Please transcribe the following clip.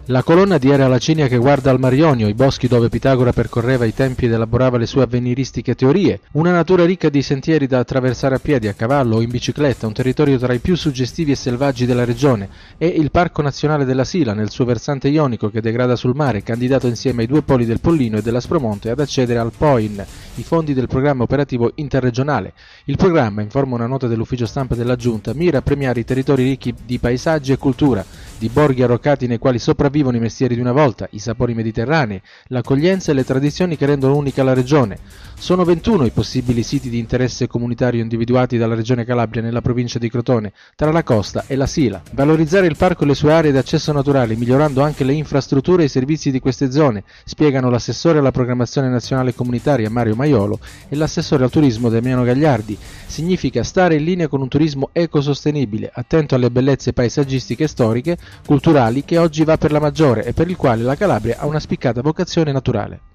La colonna di Era Lacinia che guarda al Mar Ionio, i boschi dove Pitagora percorreva i tempi ed elaborava le sue avveniristiche teorie, una natura ricca di sentieri da attraversare a piedi, a cavallo o in bicicletta, un territorio tra i più suggestivi e selvaggi della regione, e il Parco Nazionale della Sila, nel suo versante ionico che degrada sul mare, candidato insieme ai due poli del Pollino e dell'Aspromonte ad accedere al POIN, i fondi del programma operativo interregionale. Il programma, informa una nota dell'ufficio stampa della Giunta, mira a premiare i territori ricchi di paesaggi e cultura, di borghi arroccati nei quali sopravvivono i mestieri di una volta, i sapori mediterranei, l'accoglienza e le tradizioni che rendono unica la regione. Sono 21 i possibili siti di interesse comunitario individuati dalla Regione Calabria nella provincia di Crotone, tra la costa e la Sila. Valorizzare il parco e le sue aree d'accesso naturali, migliorando anche le infrastrutture e i servizi di queste zone, spiegano l'assessore alla programmazione nazionale comunitaria Mario Maiolo e l'assessore al turismo Damiano Gagliardi. Significa stare in linea con un turismo ecosostenibile, attento alle bellezze paesaggistiche e storiche, culturali che oggi va per la maggiore e per il quale la Calabria ha una spiccata vocazione naturale.